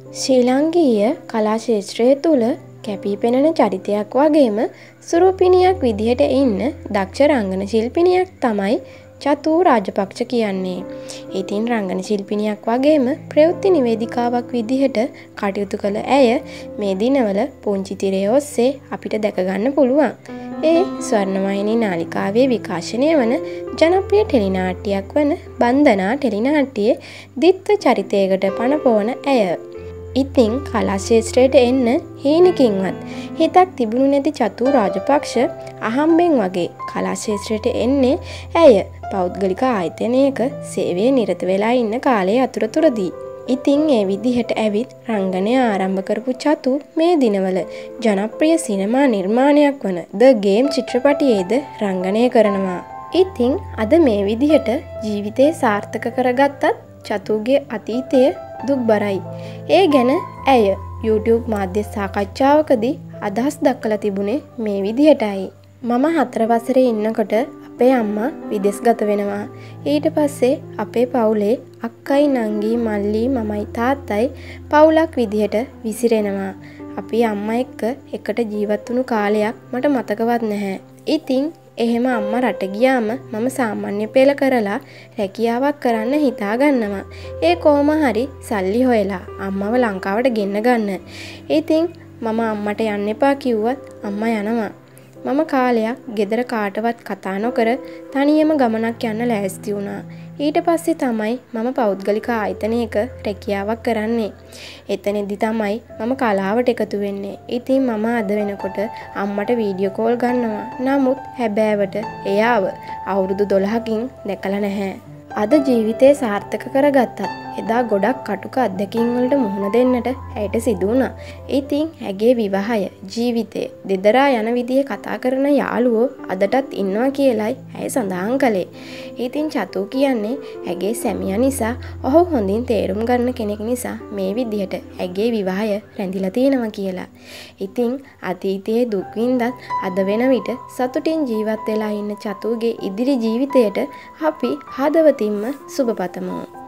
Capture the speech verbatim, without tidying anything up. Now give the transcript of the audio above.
ශ්‍රී ලාංකීය කලා ක්ෂේත්‍රය තුළ කැපී පෙනෙන චරිතයක් වගේම සුරූපිනියක් විදිහට ඉන්න දක්ෂ රංගන ශිල්පිනියක් තමයි චතු රාජපක්ෂ කියන්නේ. ඉතින් රංගන ශිල්පිනියක් වගේම ප්‍රවෘත්ති නිවේදිකාවක් විදිහට කටයුතු කළ ඇය මේ දිනවල පුංචි තිරය ඔස්සේ අපිට දැක ගන්න පුළුවන්. ඒ ස්වර්ණවාහිනී නාලිකාවේ විකාශනය වන ජනප්‍රිය ටෙලි නාට්‍යයක් වන බන්ධනා ටෙලි නාට්‍යයේ ද්විත්ව චරිතයකට පනපවන ඇය. ඉතින් කලා ක්ෂේත්‍රයට එන්න හීනකින්වත් හිතක් තිබුණු නැති චතු රාජපක්ෂ අහම්බෙන් වගේ කලා ක්ෂේත්‍රයට එන්නේ ඇය පෞද්ගලික ආයතනයක සේවයේ නිරත වෙලා ඉන්න කාලයේ අතරතුරදී. ඉතින් ඒ විදිහට ඇවිත් රංගනය ආරම්භ කරපු චතු මේ දිනවල ජනප්‍රිය සිනමා නිර්මාණයක් වන ද ගේම් චිත්‍රපටයේද රංගනය කරනවා. ඉතින් අද මේ විදිහට ජීවිතේ සාර්ථක කරගත්තත් චතුගේ අතීතය දුක්බරයි. ඒ ගැන ඇය YouTube මාධ්‍ය සාකච්ඡාවකදී අදහස් දක්වලා තිබුණේ මේ විදිහටයි. මම හතර වසරේ ඉන්නකොට අපේ අම්මා විදේශගත වෙනවා. ඊට පස්සේ අපේ පවුලේ අක්කයි නංගි මල්ලි මමයි තාත්තයි පවුලක් විදිහට විසිරෙනවා. අපි අම්මා එක්ක එකට ජීවත් වුණු කාලයක් මට මතකවත් නැහැ. ඉතින් එහෙම අම්මා රට ගියාම මම සාමාන්‍ය පෙළ කරලා රැකියාවක් කරන්න හිතා ගන්නවා. ඒ කොහොම හරි සල්ලි හොයලා අම්මව ලංකාවට ගෙන්න ගන්න. ඉතින් මම අම්මට යන්න එපා කිව්වත් අම්මා යනවා. මම කාලයක් ගෙදර කාටවත් කතා නොකර තනියම ගමනක් යන්න ලෑස්ති වුණා. ඊට පස්සේ තමයි මම පෞද්ගලික ආයතනයක රැකියාවක් කරන්නේ. එතනදි තමයි මම කලාවට එකතු වෙන්නේ. ඉතින් මම අද වෙනකොට අම්මට වීඩියෝ කෝල් ගන්නවා. නමුත් හැබෑවට එයාව අවුරුදු දොළහකින් දැකලා නැහැ. අද ජීවිතේ සාර්ථක කරගත්තත් එදා ගොඩක් කටුක අත්දැකීම් වලට මුහුණ දෙන්නට ඇයට සිදු වුණා. ඉතින් ඇගේ විවාහය ජීවිතය දෙදරා යන විදිහේ කතා කරන යාළුවෝ අදටත් ඉන්නවා කියලයි ඇය සඳහන් කළේ. ඉතින් චතු කියන්නේ ඇගේ සැමියා නිසා ඔහු හොඳින් තේරුම් ගන්න කෙනෙක් නිසා මේ විදිහට ඇගේ විවාහය රැඳිලා තියෙනවා කියලා. ඉතින් අතීතයේ දුක් විඳත් අද වෙන විට සතුටින් ජීවත් වෙලා ඉන්න චතුගේ ඉදිරි ජීවිතයට අපි හදවතින්ම සුබ පතමු.